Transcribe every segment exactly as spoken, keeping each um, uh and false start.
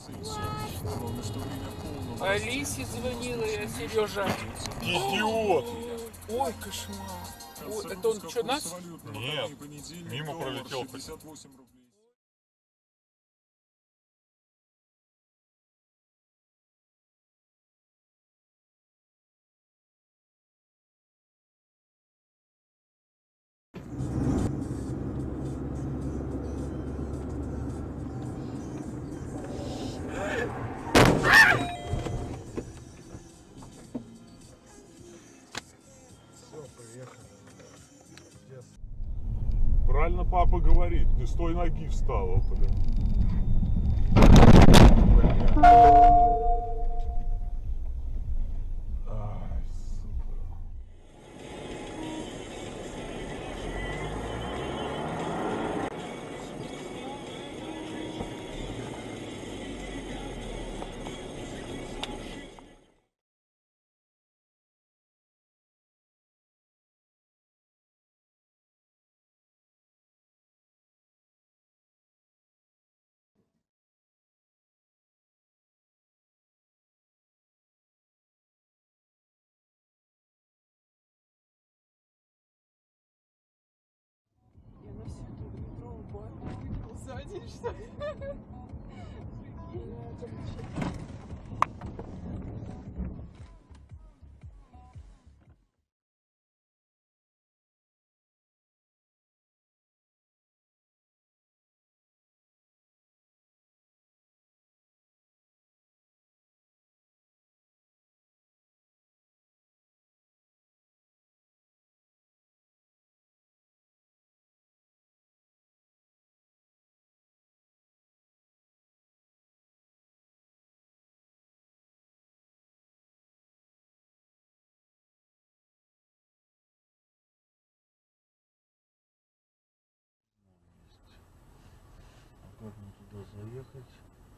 Алисе звонила я, Сережа. Идиот! Ой, кошмар. Ой, это он что, нас? Нет, мимо пролетел. Правильно папа говорит, не с той ноги встала, блин. Ай, сука. Я на всю эту метровую баню выиграл сзади, что ли? Как мне туда заехать?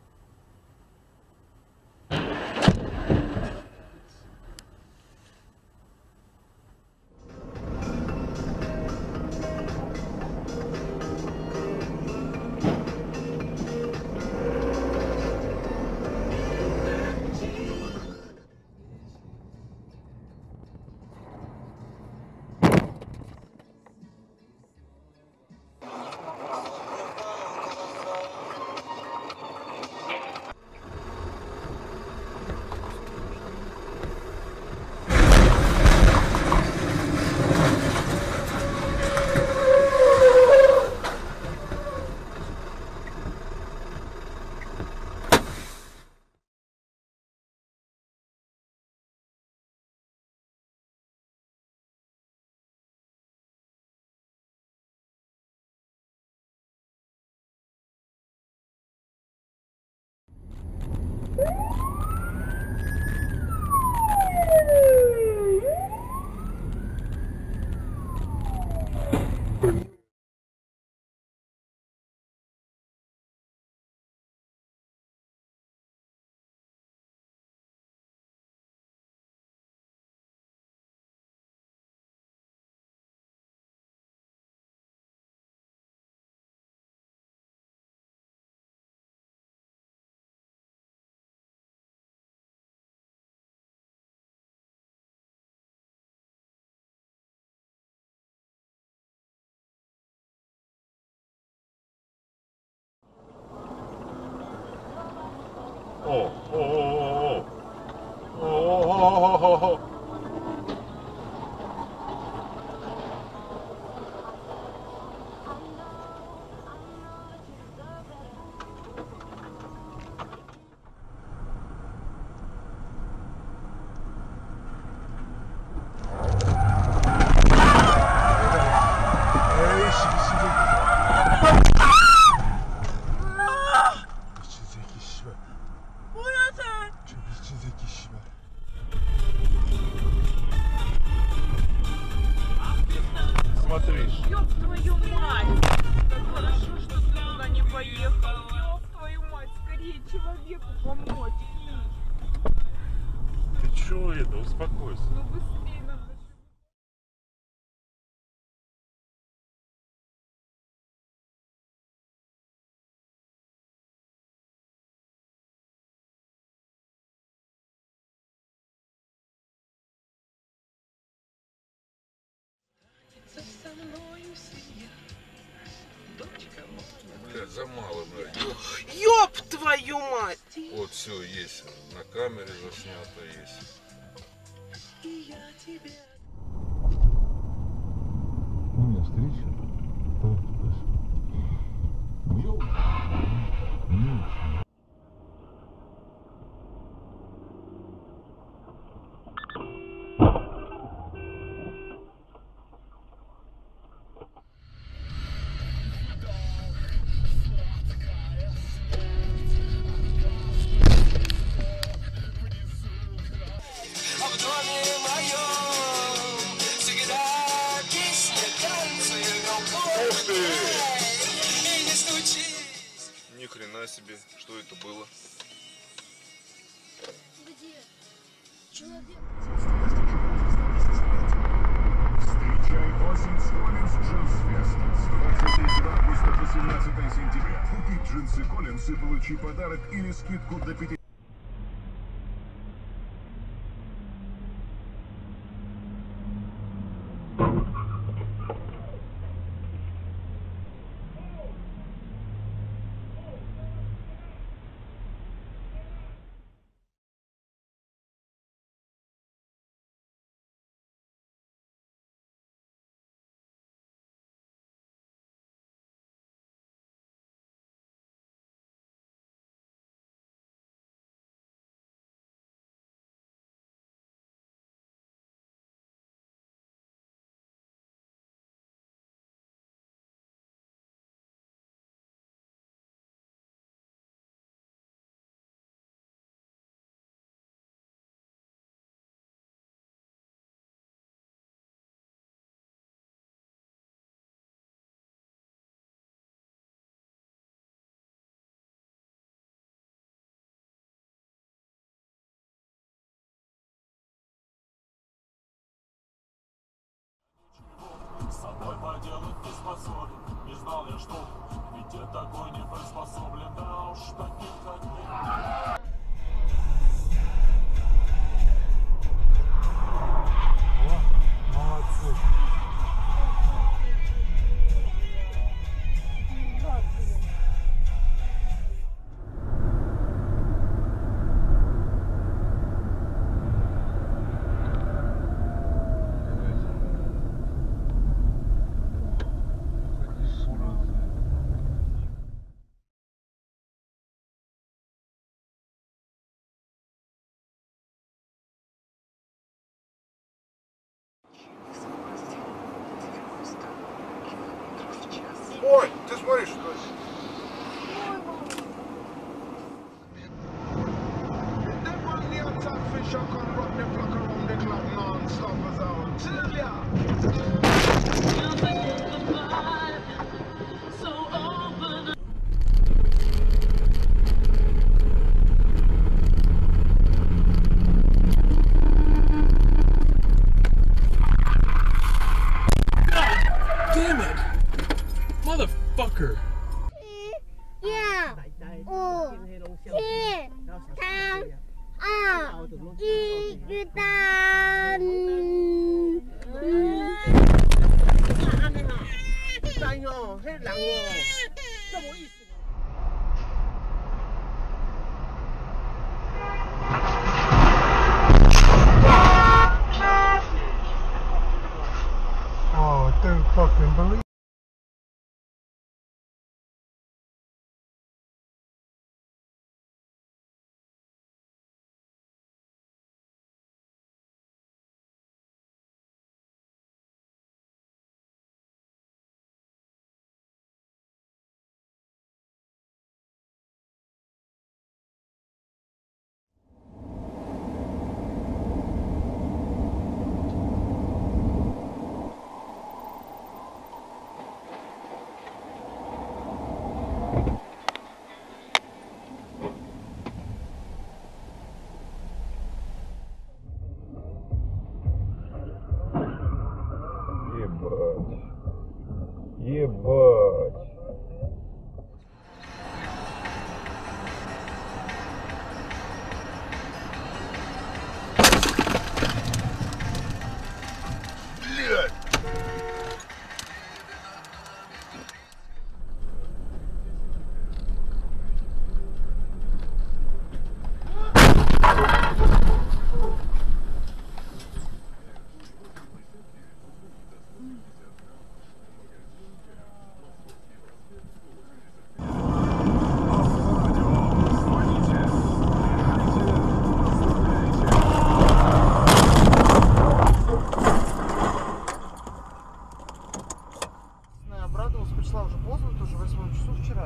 О, о, о, о, о, о, о. Смотри. Ёб твою мать! Как хорошо, что ты туда не поехал. Ёб твою мать, скорее человеку помочь. Ты чё это? Успокойся. Ну быстрее надо. замало, блядь. Ёб твою мать! Вот все есть. На камере заснято есть. Ну, я встречу. Давай туда. Ну, ну, Ух ты! Ни хрена себе, что это было? Где? Человек. Встречай осень Коллинс Джинс Фест с двадцать третьего августа по семнадцатое сентября. Купи джинсы Коллинс и получи подарок или скидку до пяти. С собой поделать не способен, не знал я, что ведь я такой не приспособлен, да уж таких как я. молодцы. Ой, ты смотришь, что ли? Damn it! Motherfucker! 六、五、七、三、二、一，预单。 哎呦，那人哦，这么意思。 Oh, I don't fucking believe. Ебать.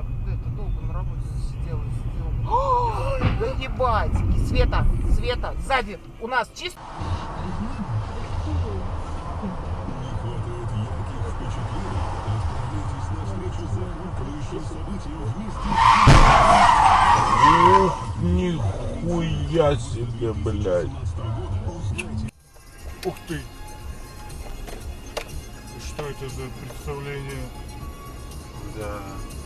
это долго на работе засидела, сидела. Да ебать! Света, Света, сзади у нас чисто. Ух, нихуя себе, блядь. Ух ты. Что это за представление? Да.